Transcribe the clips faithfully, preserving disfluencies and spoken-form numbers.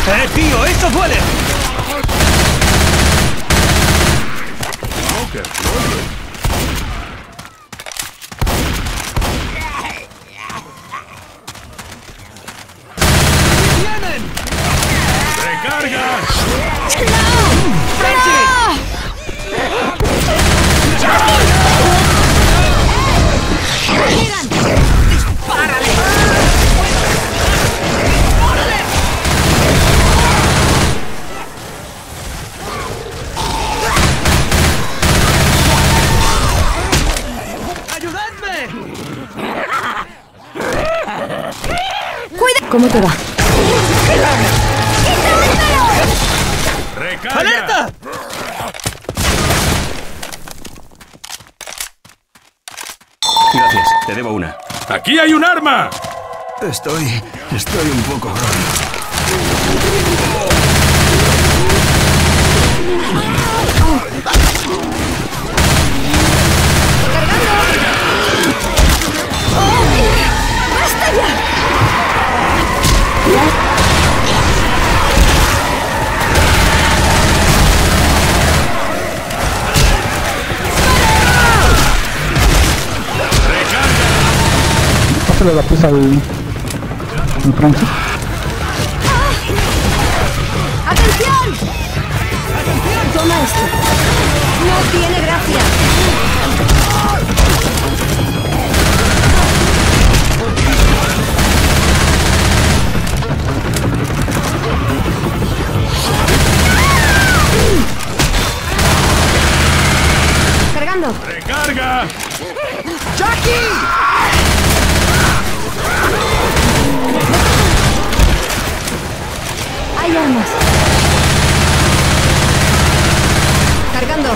¡Eh, tío! ¡Esto duele! ¡Oh, qué rollo! ¡Vienen! ¡Recarga! ¿Cómo te va? ¡Recarga! ¡Alerta! Gracias, te debo una. ¡Aquí hay un arma! Estoy... estoy un poco ¡Basta ya! Pásale la pieza al... al Francis. ¡Atención! ¡Atención! Toma esto. No tiene gracia. Cargando. ¡Recarga! ¡Jackie! Hay armas. Cargando.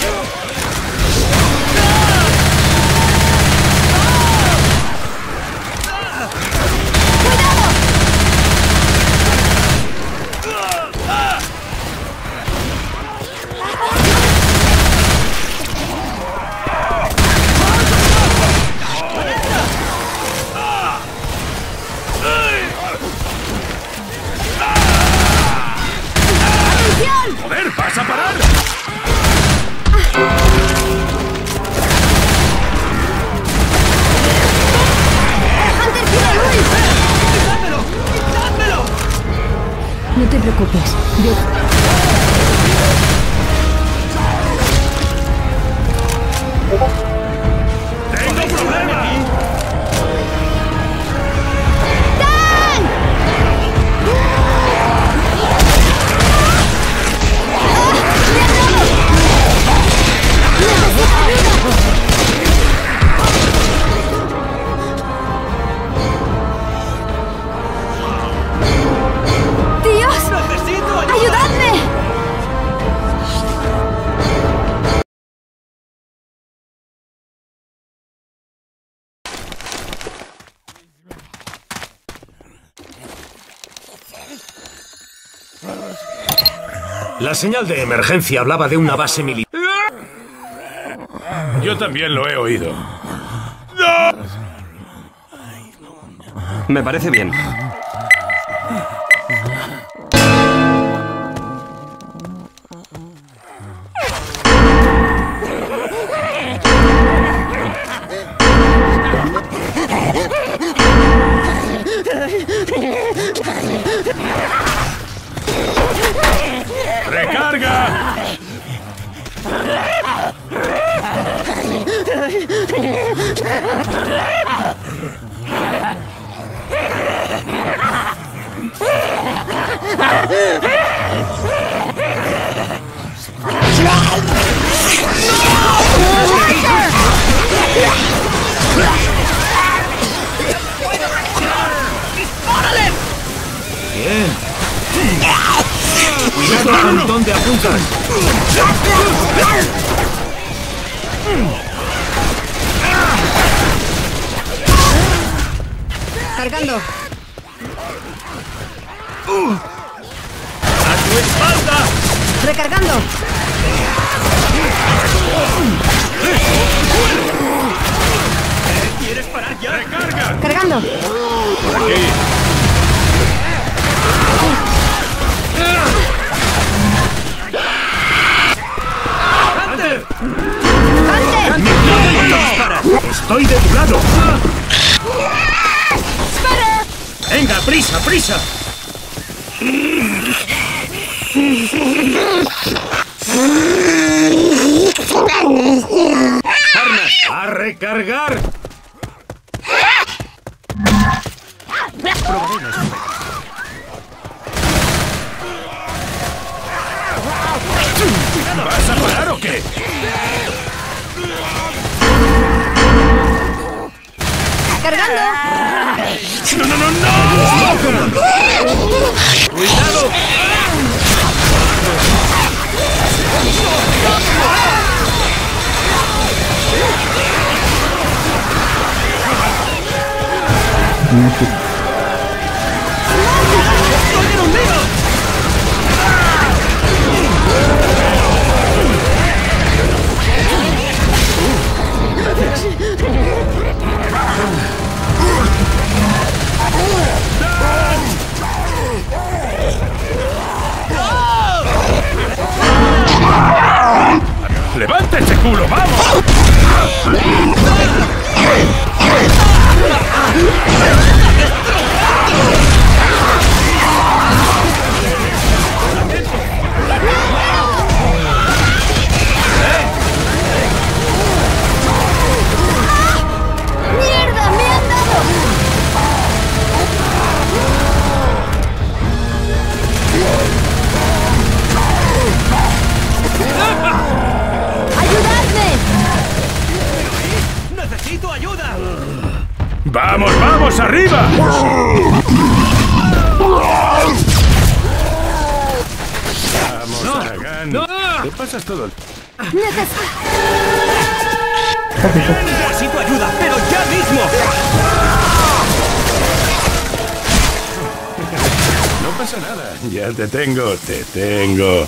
¡Joder, vas a parar! ¡Hunter quiere a Luis! ¡Quitádmelo! ¡Quitádmelo! No te preocupes. Yo... ¡Tengo problema! ¡Dios! ¡Necesito ayuda! ¡Ayudadme! La señal de emergencia hablaba de una base militar. Yo también lo he oído. Me parece bien. ¡Recarga! Bien. Cuidado con dónde apuntas. Cargando. ¡A tu espalda! Recargando. ¿Quieres parar ya? ¡Recarga! Cargando. Por aquí. ¡Prisa, prisa! ¡Armas! ¡A recargar! ¿Vas a parar o qué? ¡Cargando! ¡No, no, no, no! ¡Cuidado! ¡Levanta ese culo, vamos! ¡Mierda! ¡Me han dado! ¡Ayudadme! ¡Necesito ayuda! ¡Vamos, vamos, arriba! Vamos, Aragán. ¡No! ¿Qué pasas todo el... Necesito... ¡Necesito ayuda, pero ya mismo! No pasa nada. Ya te tengo, te tengo.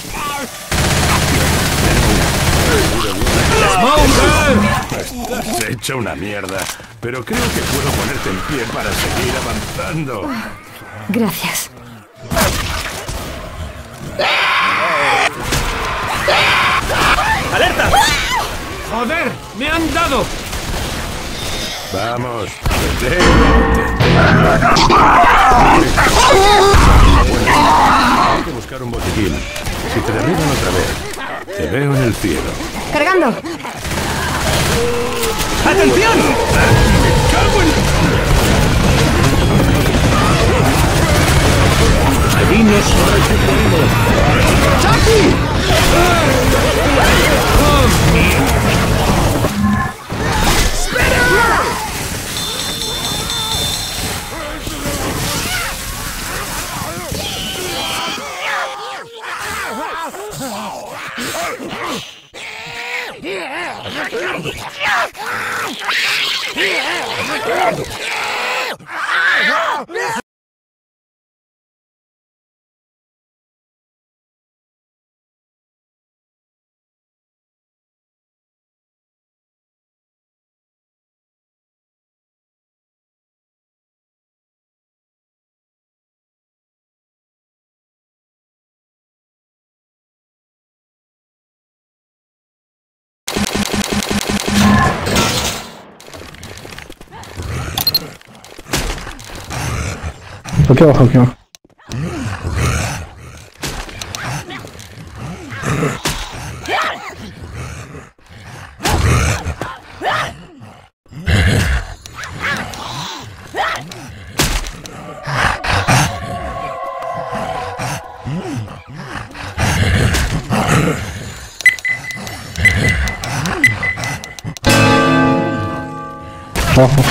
Estás hecho una mierda, pero creo que puedo ponerte en pie para seguir avanzando. Gracias. ¡Alerta! ¡Joder! ¡Me han dado! Vamos, te tengo, te tengo. Hay que buscar un botiquín. Si te derriban otra vez, te veo en el cielo. ¡Cargando! ¡Atención! Allí nos recuperemos. Aquí abajo, aquí abajo. Abajo.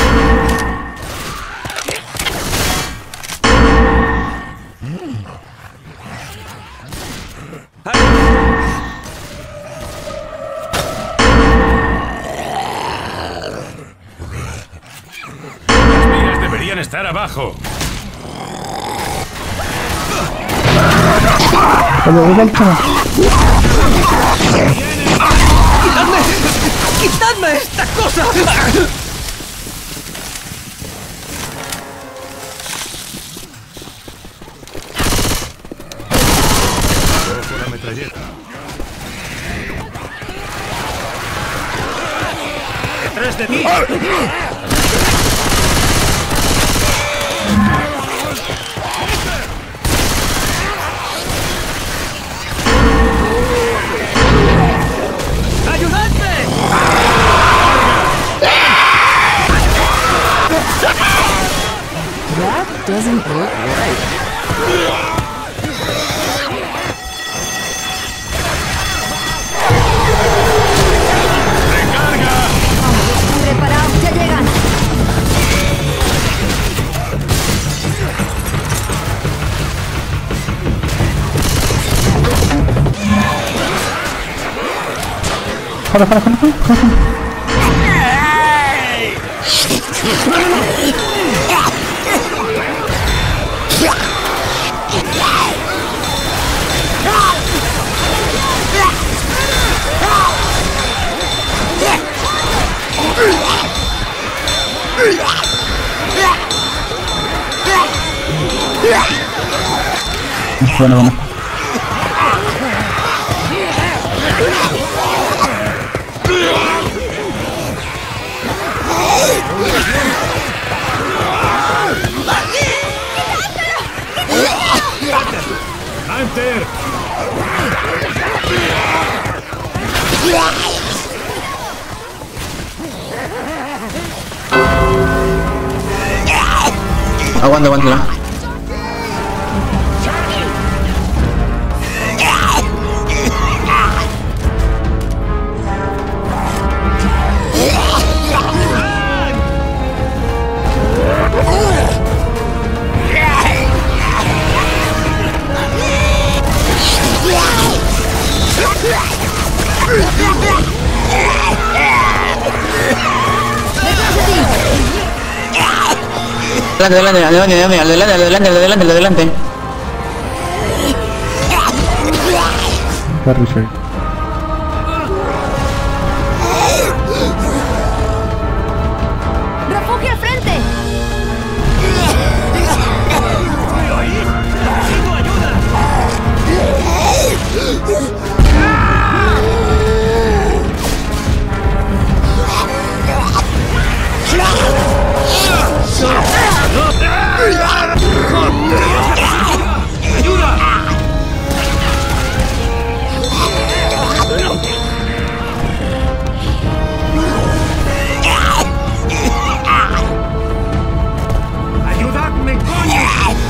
Las minas deberían estar abajo. Vale, de vuelta. ¡Quitadme! ¡Quitadme esta cosa! Cojo la metralleta. ¡Detrás de ti! Preparaos, ya llegan. Jala, jala, jala, jala, jala. Bueno, bueno. ¡Hunter! Aguanta, aguanta. Adelante, adelante, adelante, adelante, adelante, adelante, adelante. Carry shake. ¡Refugio al frente! ¡Necesito ayuda! ¡Ayuda! ¡Ayudadme, coño!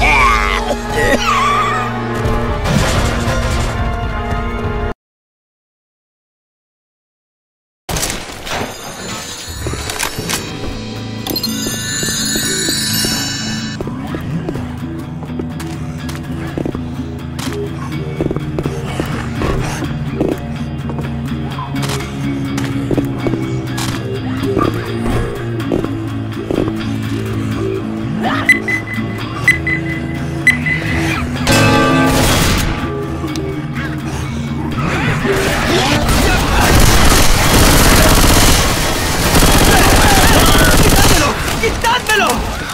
¡Quitádmelo!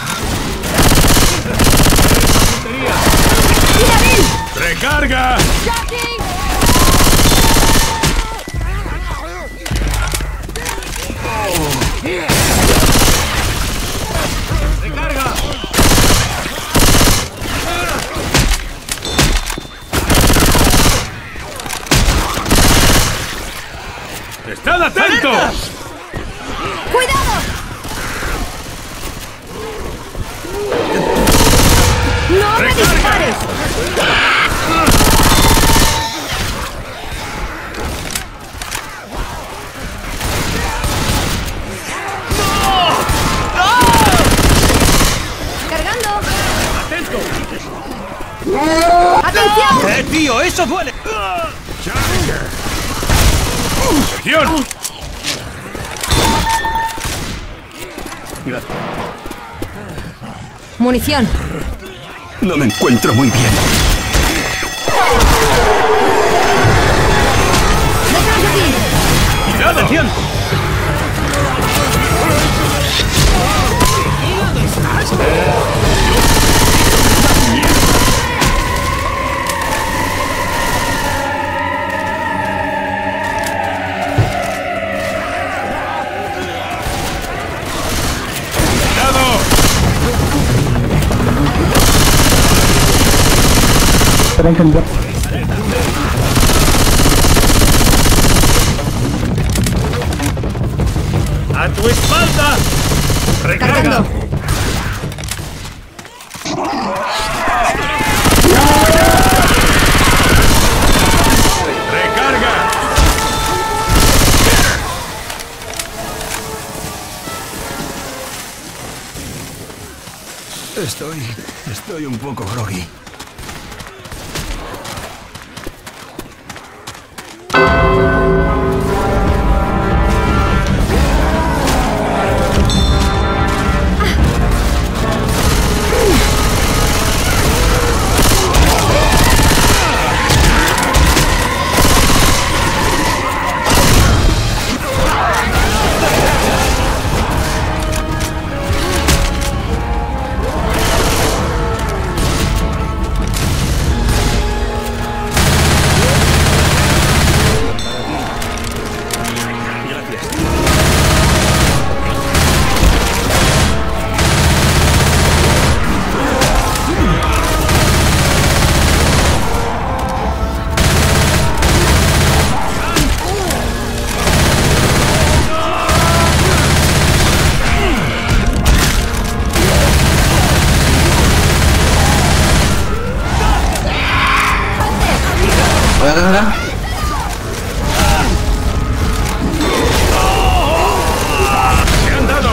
¡Recarga! ¡Recarga! ¡Estad atentos! ¡Cuidado! ¡No me dispares! ¡Cargando! ¡Atento! ¡Atención! ¡Eh, tío! ¡Eso duele! ¡Acción! Munición. No me encuentro muy bien. ¡Detrás de ti! ¡Cuidado! ¡Atención! Esperen que enviar. ¡A tu espalda! ¡Recarga! Cargando. Estoy... estoy un poco groggy. Voy a cargar. ¡Me han dado!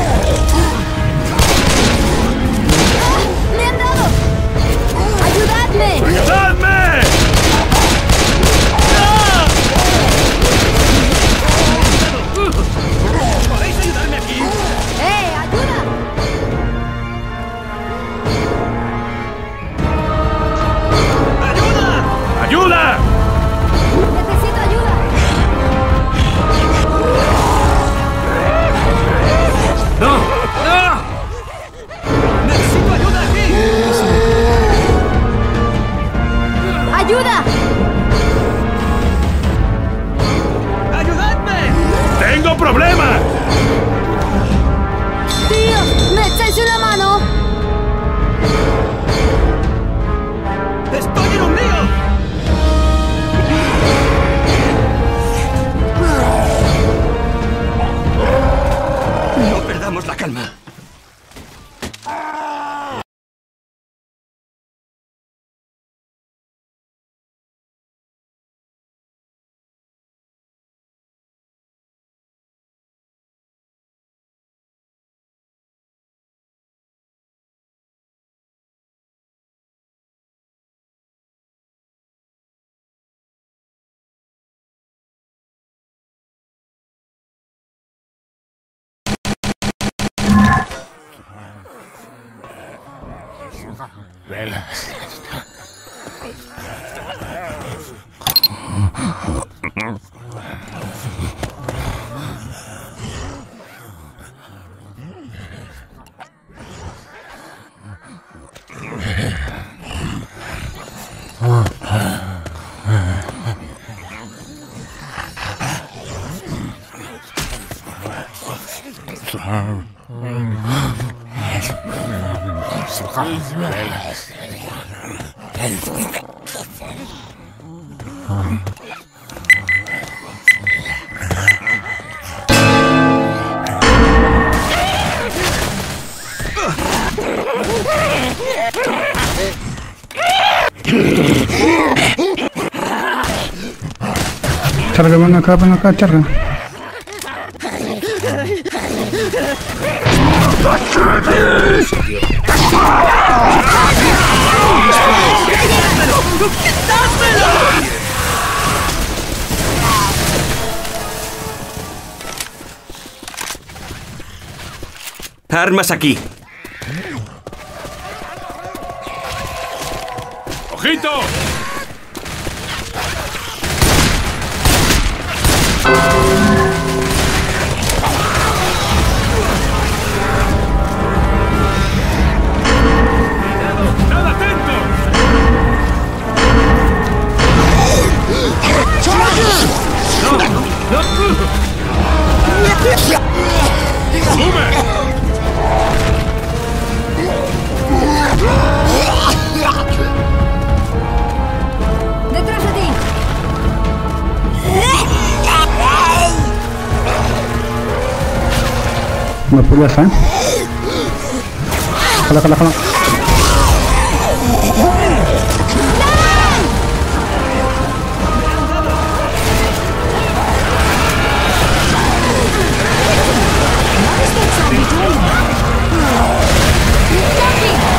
¡Me han dado! ¡Ayudadme! ¡Ayudadme! ¿Podéis ayudarme aquí? ¡Eh, ayuda! ¡Ayuda! ¡Ayuda! ¡Necesito ayuda! ¡No! ¡No! ¡Necesito ayuda aquí! ¡Ayuda! ¡Ayudadme! ¡Tengo problemas! ¡Tío! ¿Me echáis una mano? ¡Estoy en un lío! No perdamos la calma. Charga, ven acá, ven acá, charga. Armas aquí. ¡Ojito! ¡Estad atentos! ¡No! ¡No! ¡Sube! ¡Detrás de ti! Me puedes, ¿eh? Jala, jala, jala. ¡Zombie!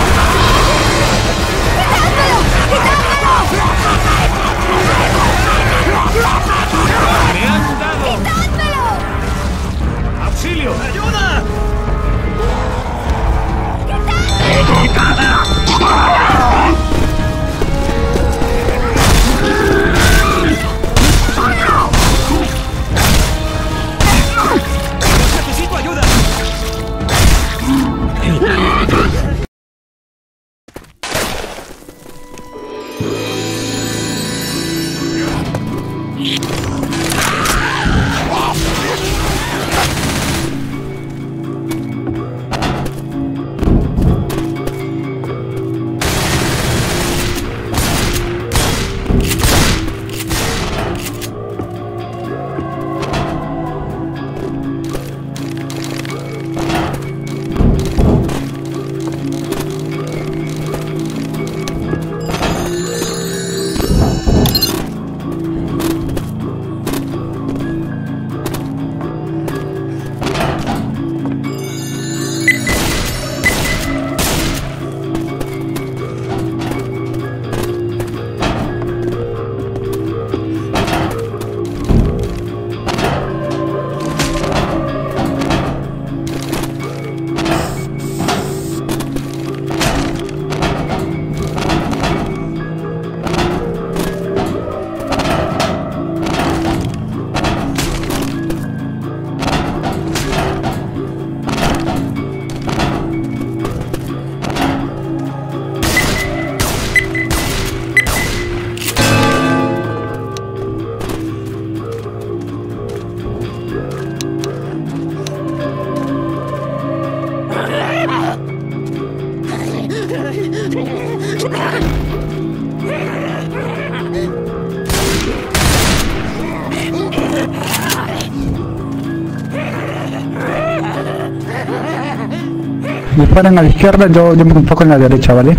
Disparan a la izquierda, yo, yo me enfoco en la derecha, ¿vale?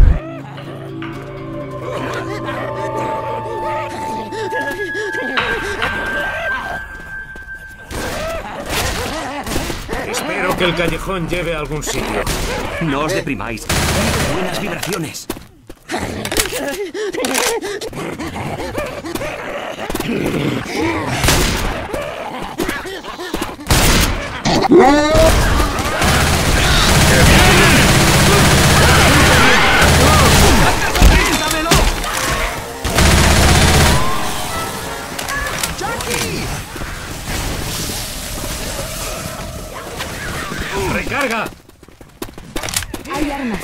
Espero que el callejón lleve a algún sitio. No os deprimáis. Buenas vibraciones. ¡Recarga! Hay armas.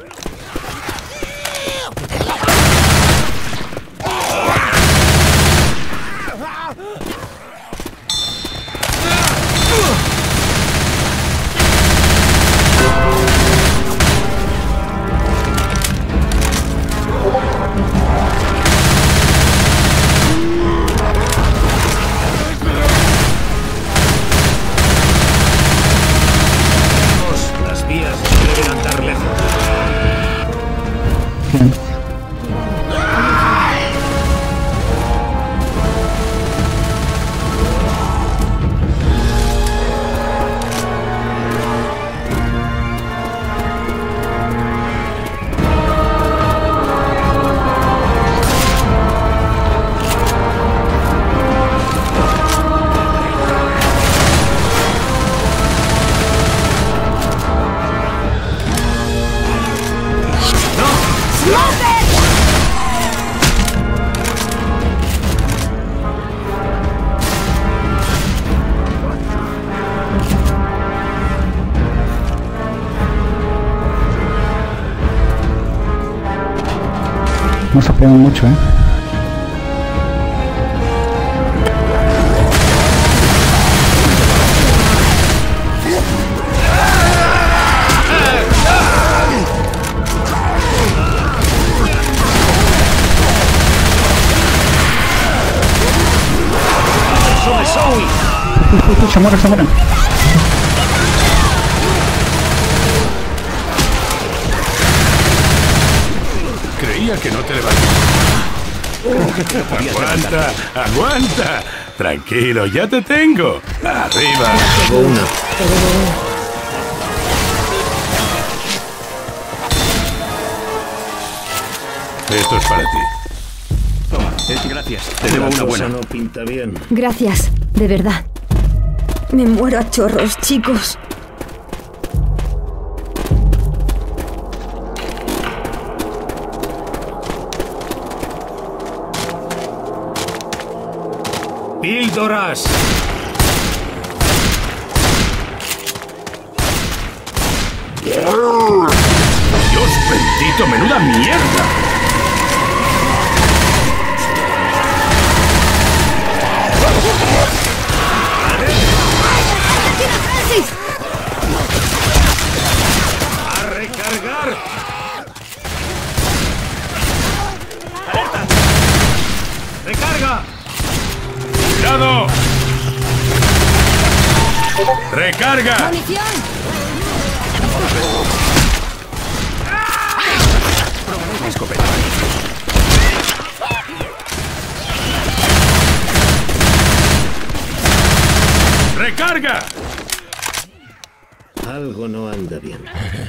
Las vías deben andar lejos. Bien. No se pegan mucho, ¿eh? Uy, uy, uy, se mueren, se mueren. Creía que no te levantarías. Aguanta, aguanta. Tranquilo, ya te tengo. Arriba. Una. Esto es para ti. Toma, eh, gracias. Te debo una cosa buena. no pinta bien. Gracias, de verdad. Me muero a chorros, chicos. ¡Píldoras! Dios bendito, menuda mierda. ¡Recarga! ¡Munición! Escopeta. ¡Recarga! Algo no anda bien.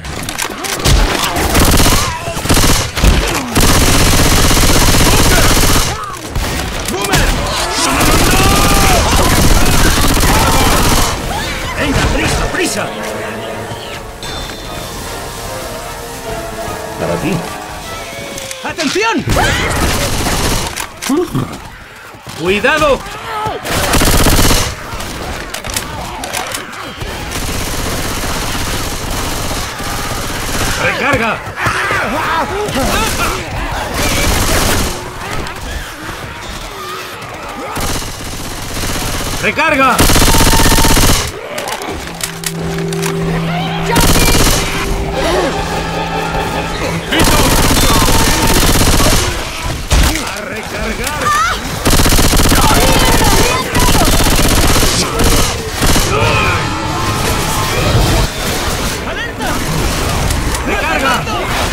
¡Venga, prisa, prisa! Para ti. ¡Atención! ¡Cuidado! ¡Recarga! ¡Recarga! ¡A recargar! ¡Recarga!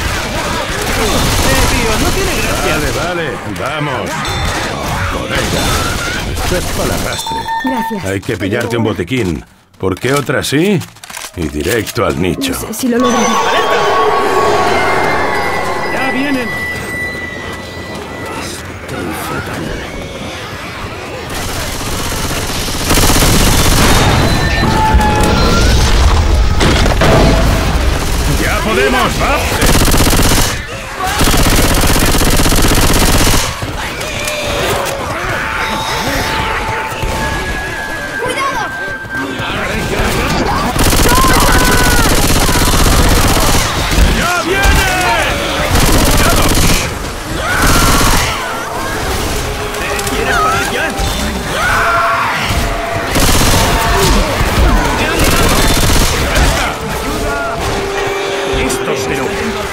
Eh, tío, no tiene gracia. Vale, vale, vamos. Colega, esto es para el arrastre. Gracias. Hay que pillarte un botiquín, porque otra sí, y directo al nicho. No sé si lo lograré. ¡Ya vienen! ¡Ya podemos! ¡Va! ¡Ya viene! ¿Quieres parar ya? ¡Listos, pero!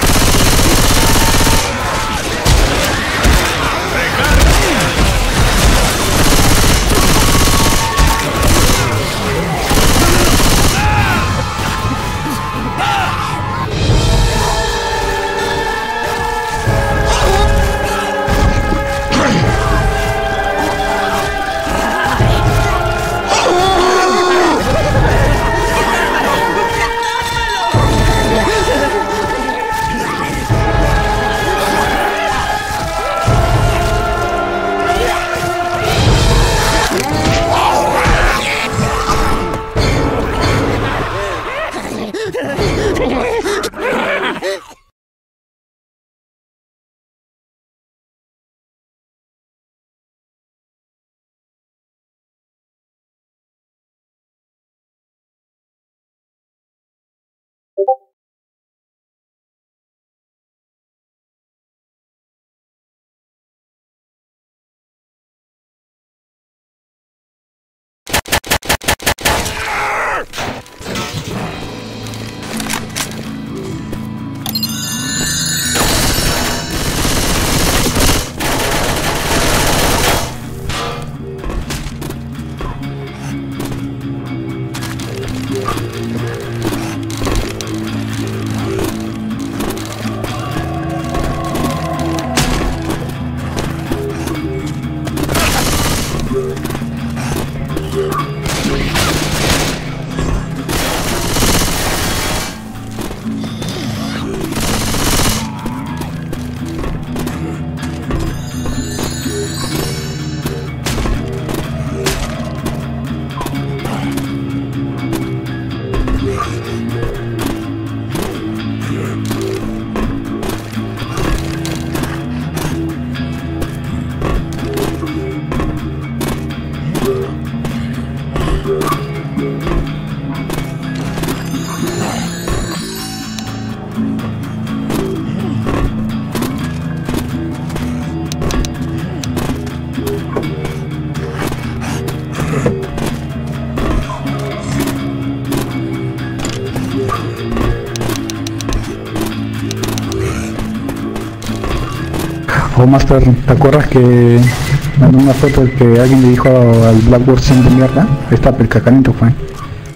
Oh, Master, ¿te acuerdas que mandó una foto de que alguien le dijo al Blackboard sin de mierda? Ahí está, el cacanito fue.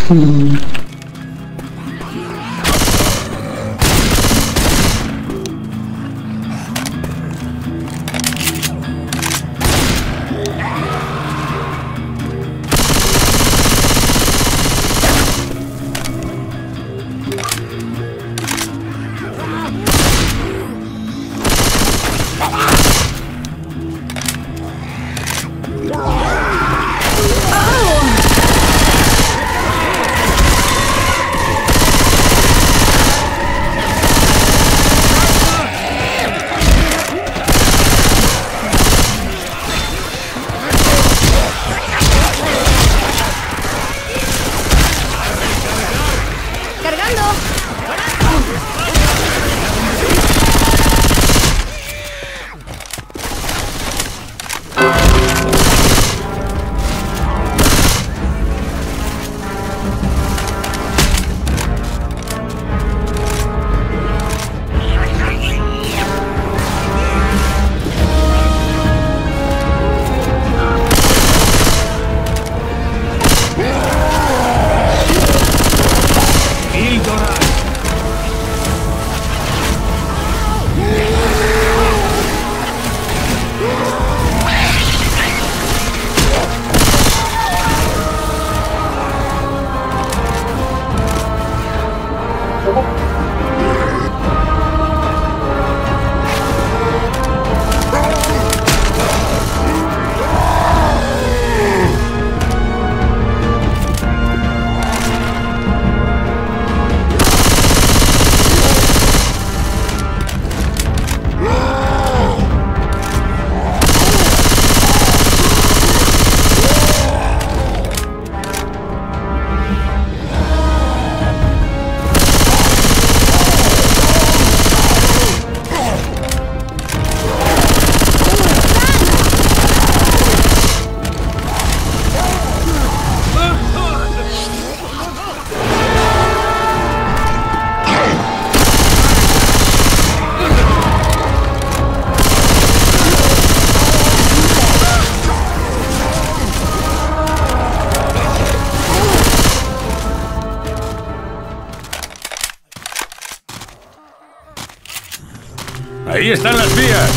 Ahí están las vías.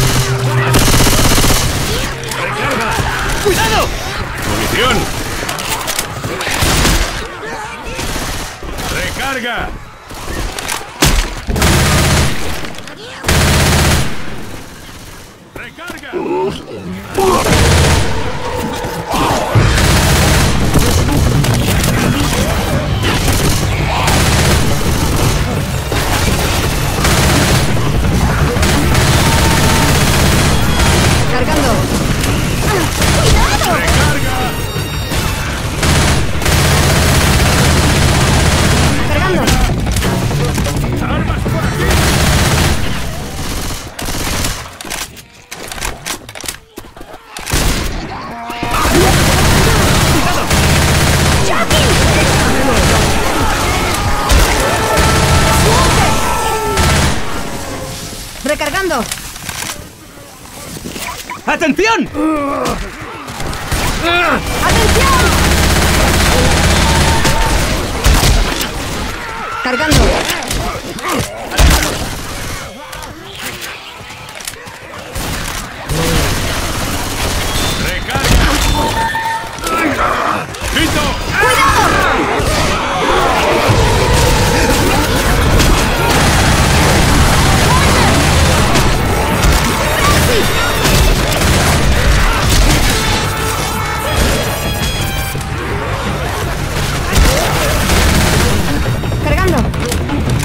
¡Recarga! ¡Cuidado! ¡Munición! ¡Recarga! ¡Recarga! Cargando. ¡Recarga! Cargando. ¡Armas por aquí! Recargando. ¡Atención! ¡Atención! Cargando. ¡Recarga! ¡Listo! Cargando.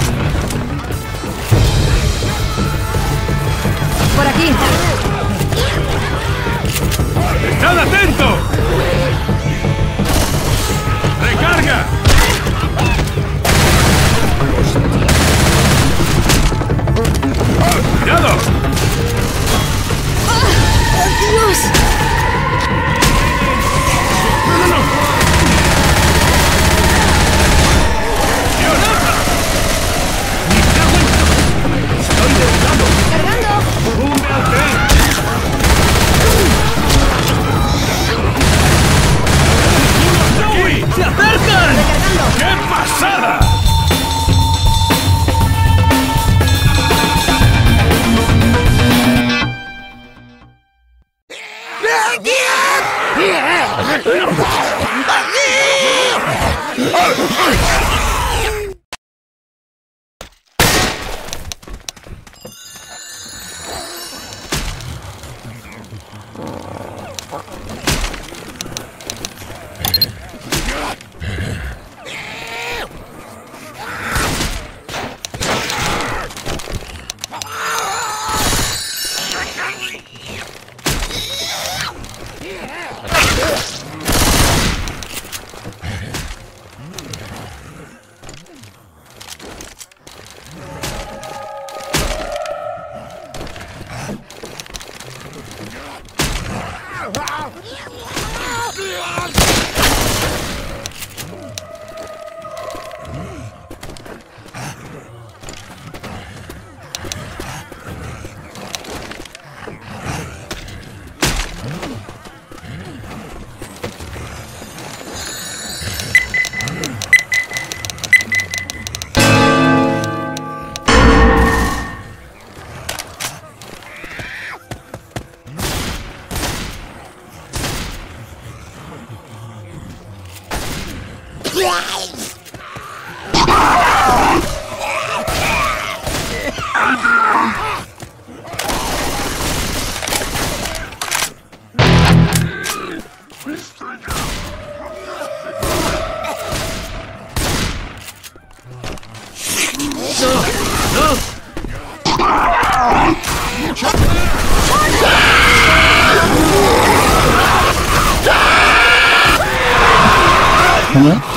¿Cómo?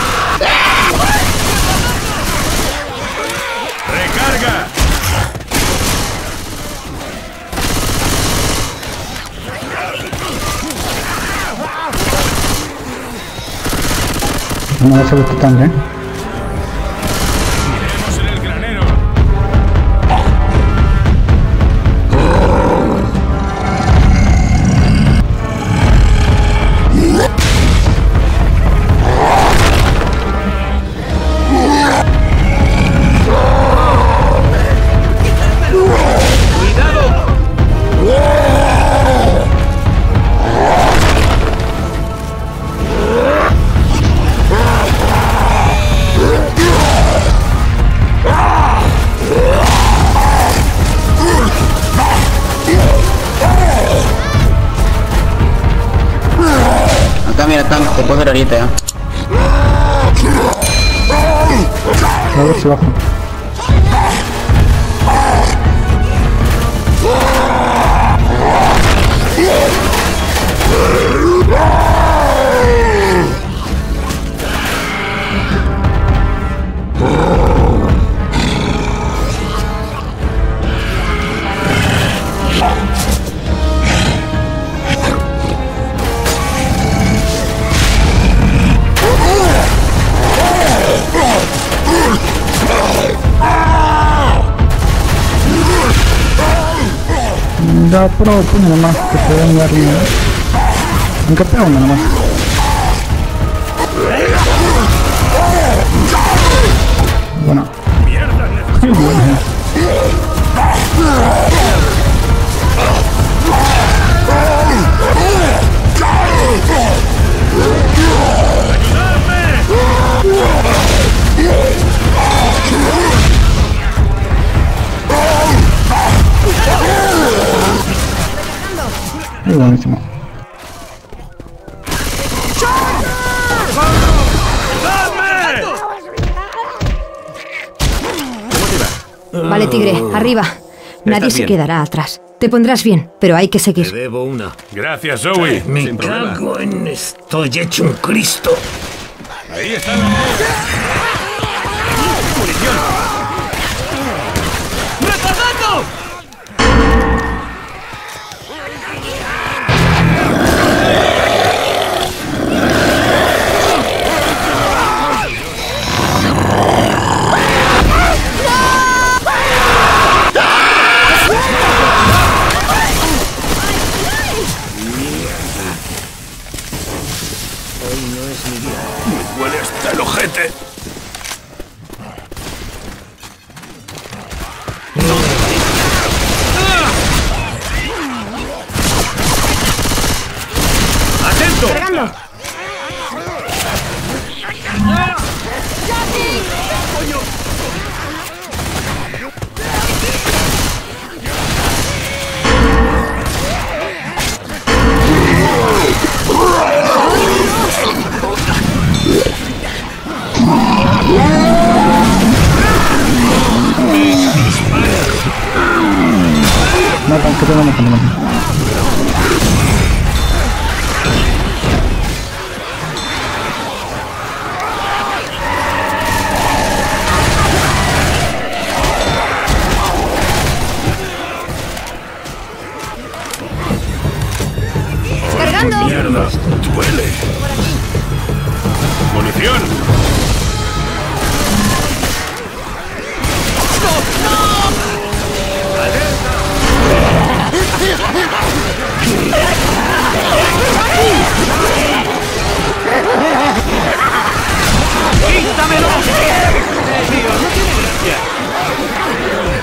¡Recarga! No va a ser este tanque. ¡Iremos en el granero! Acá mira, están, te puedo ver ahorita ya. A ver si bajo. Ya, pero pone nomás que se den dar miedo. Un campeón nomás. Bueno. Qué bueno. Muy buenísimo. Vale, Tigre, arriba. Nadie se bien? quedará atrás. Te pondrás bien, pero hay que Te seguir. debo una. Gracias, Zoe. Me Sin problema. cago en... Estoy hecho un Cristo. Ahí está la munición. ¡Retardando! Me huele hasta el ojete. ¡Listo! ¡Cargando! Matan, que te van matando, matan. ¡Cargando! ¡Mierda! ¡Duele! ¡Munición! ¡Quítamelo! ¡Eh, tío! No tiene gracia.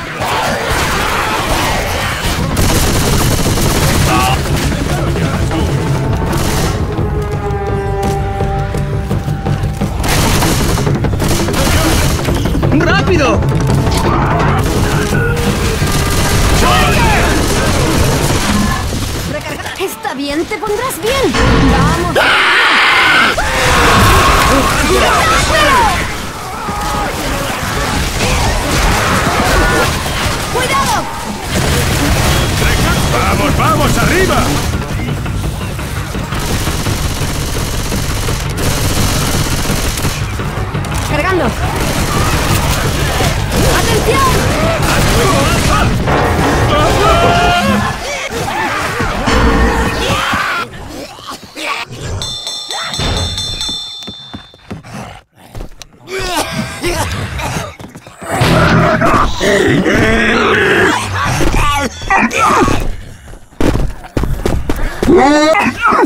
¡Rápido! Está bien, te pondrás bien. Vamos. ¡Cuidado! ¡Vamos, vamos, arriba! Cargando. ¡Atención! ¡Ah!